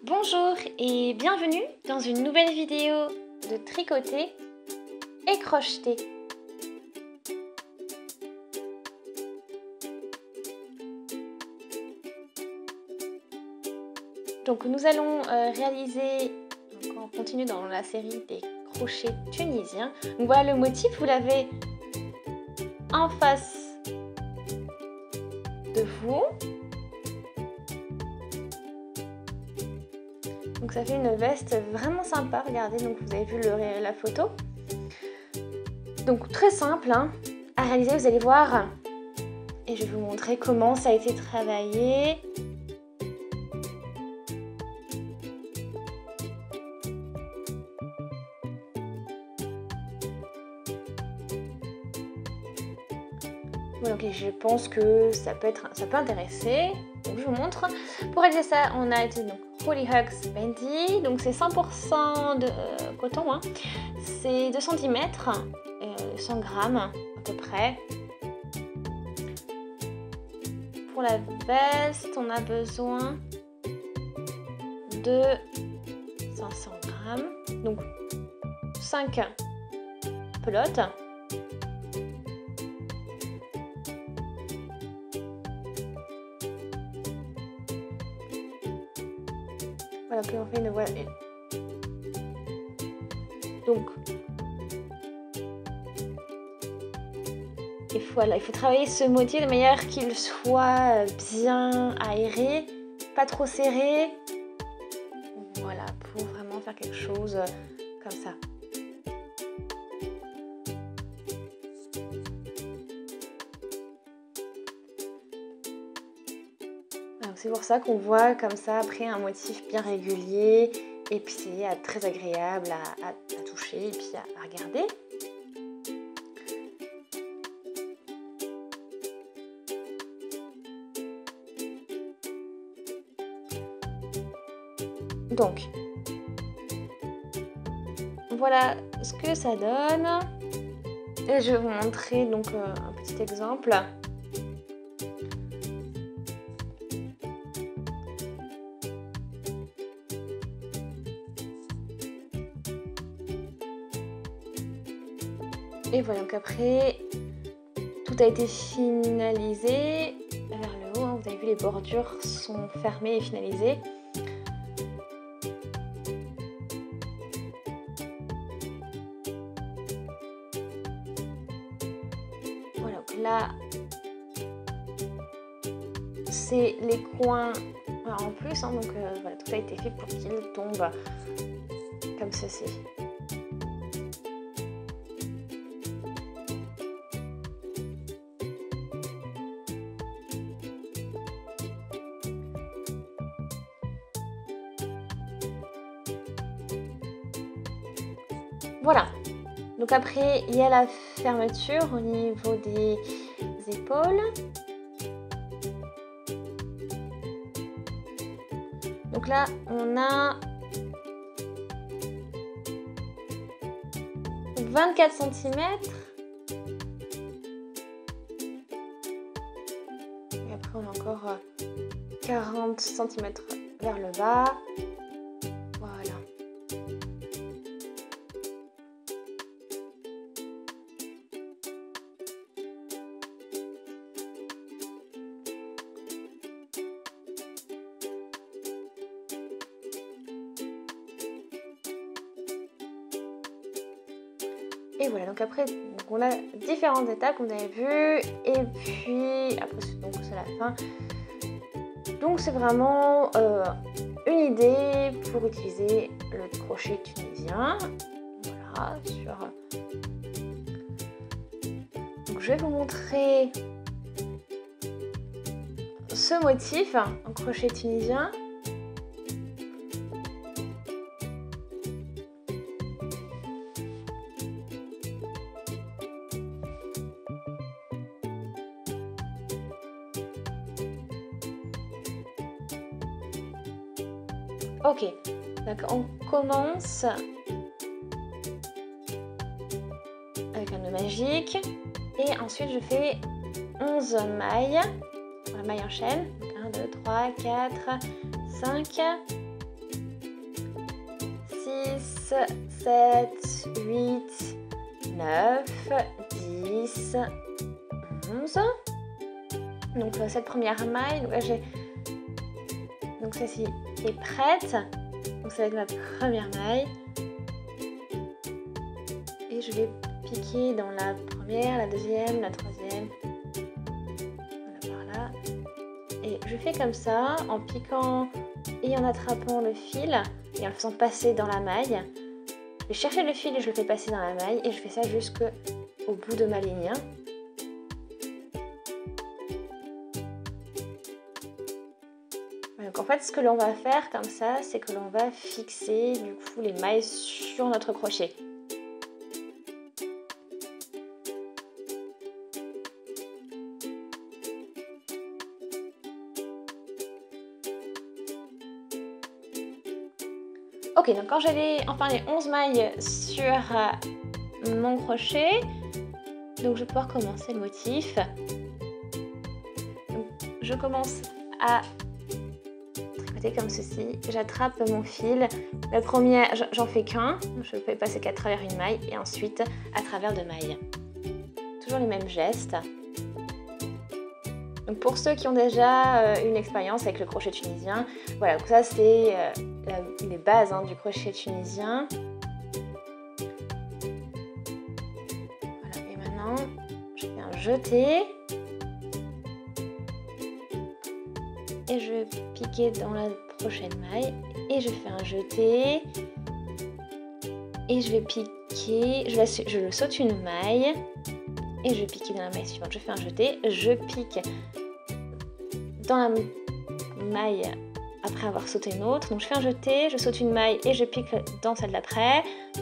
Bonjour et bienvenue dans une nouvelle vidéo de tricoter et crocheter. Donc nous allons réaliser, on continue dans la série des crochets tunisiens. Donc voilà le motif, vous l'avez en face de vous. Donc ça fait une veste vraiment sympa, regardez, donc vous avez vu la photo. Donc très simple hein, à réaliser, vous allez voir. Et je vais vous montrer comment ça a été travaillé. Voilà, donc je pense que ça peut intéresser. Donc je vous montre. Pour réaliser ça, on a été donc Holly Hugs Bendy, donc c'est 100% de coton, hein. C'est 2 cm, 100 grammes à peu près. Pour la veste, on a besoin de 500 grammes, donc 5 pelotes. Voilà, puis on fait une voile. Donc, il faut travailler ce motif de manière qu'il soit bien aéré, pas trop serré. Voilà, pour vraiment faire quelque chose comme ça. C'est pour ça qu'on voit comme ça après un motif bien régulier et puis c'est très agréable à toucher et puis à regarder. Donc, voilà ce que ça donne. Et je vais vous montrer donc un petit exemple. Et voilà, donc après, tout a été finalisé vers le haut. Hein, vous avez vu, les bordures sont fermées et finalisées. Voilà, donc là, c'est les coins en plus. Hein, donc voilà, tout a été fait pour qu'ils tombent comme ceci. Voilà, donc après il y a la fermeture au niveau des épaules. Donc là on a 24 cm. Et après on a encore 40 cm vers le bas. Voilà. Et voilà, donc après on a différentes étapes comme vous avez vu, et puis après c'est la fin. Donc c'est vraiment une idée pour utiliser le crochet tunisien. Voilà, donc je vais vous montrer ce motif en crochet tunisien. Ok, donc on commence avec un nœud magique et ensuite je fais 11 mailles, la maille en chaîne, 1, 2, 3, 4, 5, 6, 7, 8, 9, 10, 11. Donc cette première maille, donc là j'ai... Donc celle-ci est prête. Donc ça va être ma première maille. Et je vais piquer dans la première, la deuxième, la troisième. Voilà, par là. Et je fais comme ça, en piquant et en attrapant le fil et en le faisant passer dans la maille. Je vais chercher le fil et je le fais passer dans la maille et je fais ça jusqu'au bout de ma ligne. Donc en fait, ce que l'on va faire comme ça, c'est que l'on va fixer du coup les mailles sur notre crochet. Ok, donc quand j'ai enfin les 11 mailles sur mon crochet, donc je vais pouvoir commencer le motif. Donc, je commence à tricoter comme ceci. J'attrape mon fil. La première, j'en fais qu'un. Je fais passer qu'à travers une maille et ensuite à travers deux mailles. Toujours les mêmes gestes. Donc pour ceux qui ont déjà une expérience avec le crochet tunisien, voilà, donc ça c'est les bases du crochet tunisien. Voilà, et maintenant je fais un jeté et je vais piquer dans la prochaine maille et je fais un jeté et je vais piquer, je le saute une maille. Et je vais piquer dans la maille suivante. Je fais un jeté, je pique dans la maille après avoir sauté une autre. Donc je fais un jeté, je saute une maille et je pique dans celle d'après.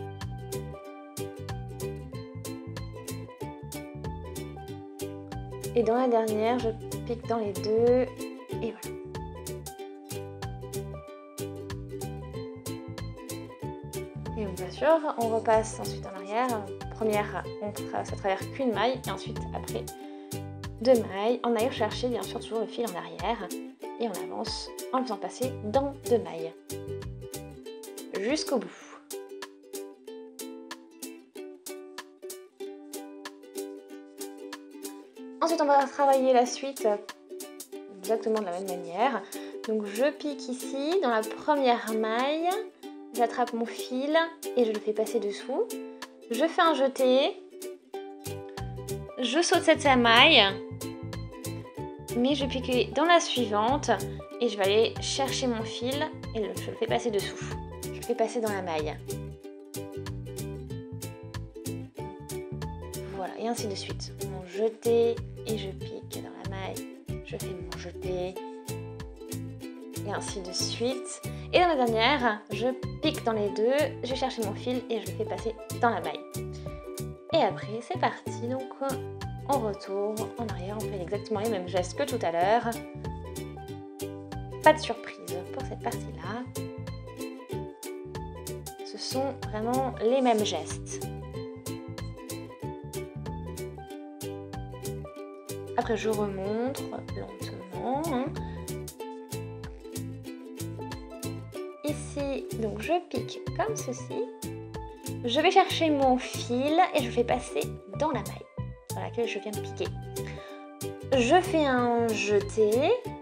Et dans la dernière, je pique dans les deux. Et voilà. Et donc bien sûr, on repasse ensuite en arrière. Première, on traverse à travers qu'une maille et ensuite après deux mailles en allant chercher bien sûr toujours le fil en arrière et on avance en le faisant passer dans deux mailles jusqu'au bout. Ensuite on va travailler la suite exactement de la même manière. Donc je pique ici dans la première maille, j'attrape mon fil et je le fais passer dessous. Je fais un jeté, je saute cette maille, mais je vais piquer dans la suivante et je vais aller chercher mon fil et je le fais passer dessous. Je le fais passer dans la maille. Voilà, et ainsi de suite. Mon jeté et je pique dans la maille, je fais mon jeté et ainsi de suite. Et dans la dernière, je pique dans les deux, je cherche mon fil et je le fais passer dans la maille. Et après, c'est parti. Donc, on retourne en arrière, on fait exactement les mêmes gestes que tout à l'heure. Pas de surprise pour cette partie-là. Ce sont vraiment les mêmes gestes. Après, je remonte lentement. Ici, donc je pique comme ceci. Je vais chercher mon fil et je fais passer dans la maille sur laquelle je viens de piquer. Je fais un jeté.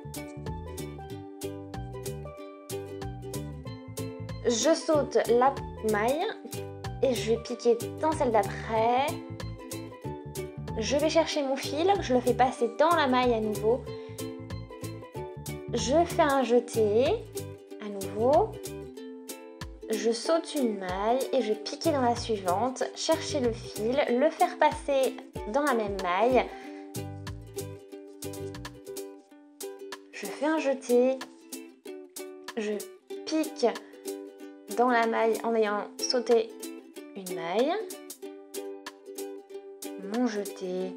Je saute la maille et je vais piquer dans celle d'après. Je vais chercher mon fil, je le fais passer dans la maille à nouveau. Je fais un jeté à nouveau. Je saute une maille et je vais piquer dans la suivante, chercher le fil, le faire passer dans la même maille. Je fais un jeté, je pique dans la maille en ayant sauté une maille. Mon jeté,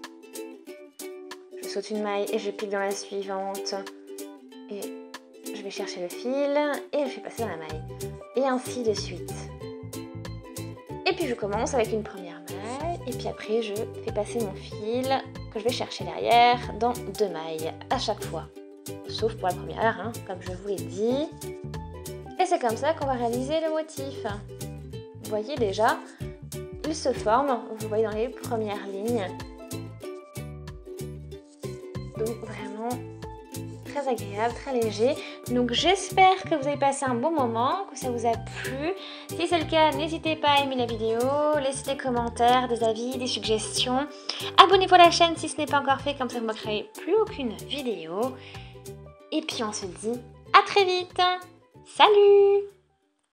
je saute une maille et je pique dans la suivante. Et je vais chercher le fil et je fais passer dans la maille. Et ainsi de suite. Et puis je commence avec une première maille et puis après je fais passer mon fil que je vais chercher derrière dans deux mailles à chaque fois. Sauf pour la première, comme je vous l'ai dit. Et c'est comme ça qu'on va réaliser le motif. Vous voyez déjà, il se forme, vous voyez dans les premières lignes. Donc vraiment très agréable, très léger. Donc j'espère que vous avez passé un bon moment, que ça vous a plu. Si c'est le cas, n'hésitez pas à aimer la vidéo, laissez des commentaires, des avis, des suggestions. Abonnez-vous à la chaîne si ce n'est pas encore fait, comme ça vous ne manquerez plus aucune vidéo. Et puis on se dit à très vite. Salut!